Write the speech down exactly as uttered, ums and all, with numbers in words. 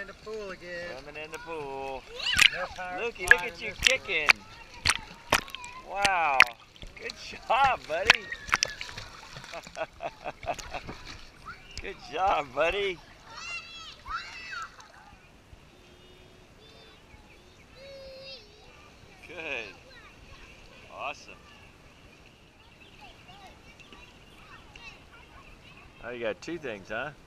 in the pool again. Swimming in the pool. No Looky, look at you kicking. Wow. Good job, buddy. Good job, buddy. Good. Awesome. Oh, you got two things, huh?